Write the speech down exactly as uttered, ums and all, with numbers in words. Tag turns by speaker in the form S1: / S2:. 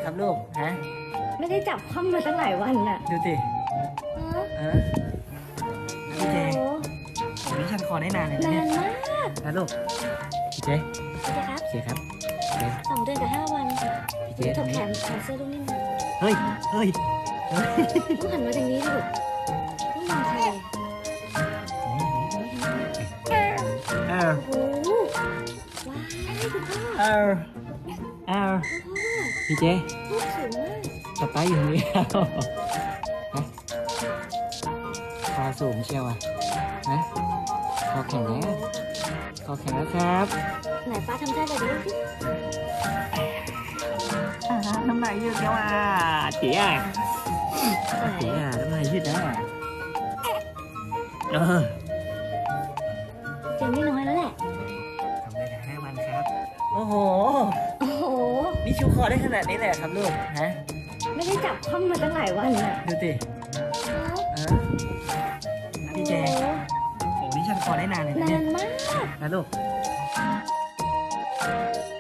S1: ครับลูกฮะ
S2: ไม่ได้จับคว่ำมาตั้งหลายวันน่ะ
S1: ดูสิเออพี่เจผมนี่ชันคอได้นานเลยนะ
S2: นา
S1: เนี่ย
S2: นมาก
S1: นะลูกพี่เจ
S2: พี่เจครับ
S1: พี่เจครับ
S2: สองเดือนกับห้าวัน
S1: พี่เจ
S2: ถกแขนถอดเสื้อลูกนิดนึง
S1: เฮ้ยเฮ้ย
S2: ลูกหันมาทางนี้ลูกลูกมองใคร
S1: เออ
S2: โอ้โหว้ายคุณพ่อ
S1: เออเออพี่เจ
S2: ลูกสูงมาก
S1: ป๊าป๊าอยู่ตรงนี้ฮะคอสูงเชียวอ่ะฮะคอแข็งแล้วคอแข็งแล้วครับ
S2: ไหนป้าทำท่าแบบนี้สิ
S1: น้ำลายยืดแล้วอ่ะเตี๋ยเตี๋ยน้ำลายยืดแล้วเออ
S2: เจนไม่น้อยแล้วแหละ
S1: ทำได้แค่ห้าวันครับโอ้โห
S2: โอ้โห
S1: นี่ชูคอได้ขนาดนี้เลยครับลูกฮะ
S2: ไม่ได้จับคว่ำมาตั้งหลายวันน่ะ
S1: ดูสิเออพี่เจโอ้นี่ชันคอได้นานเลยนะ
S2: นานมาก
S1: นะลูก